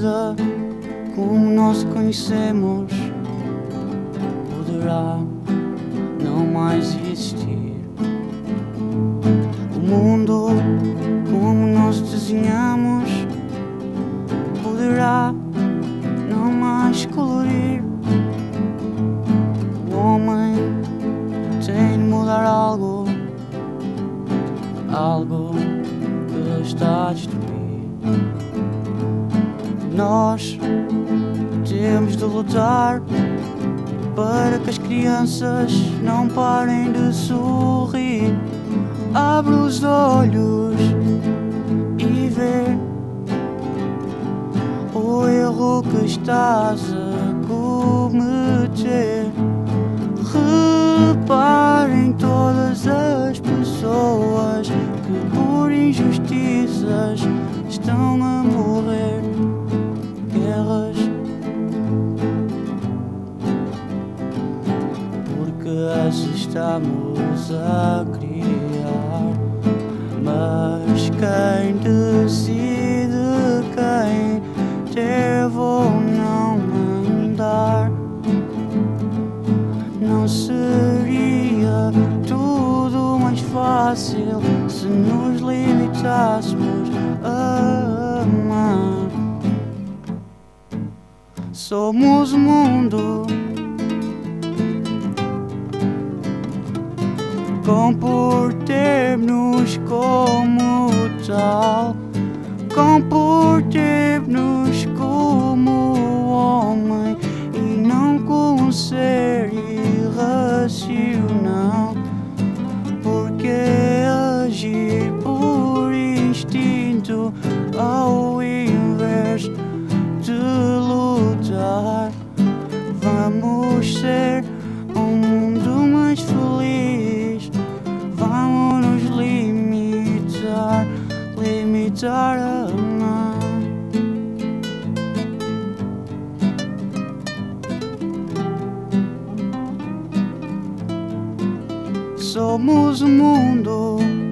vida como nós conhecemos poderá não mais existir. O mundo como nós desenhamos poderá não mais colorir. O homem tem de mudar algo que está a destruir. Nós temos de lutar para que as crianças não parem de sorrir. Abre os olhos e vê o erro que estás a cometer. Repare em todas as pessoas que por injustiças estão a morrer. Guerras porque as estamos a criar. Mas quem decide quem deve ou não mandar? Não seria tudo mais fácil se nos limitássemos a amar? Somos o mundo, comportemo-nos como tal, comportemo-nos como homem e não como um ser irracional. Porque agir por instinto ao invés de lutar, vamos ser um mundo mais feliz. Vamos nos limitar a amar. Somos o mundo,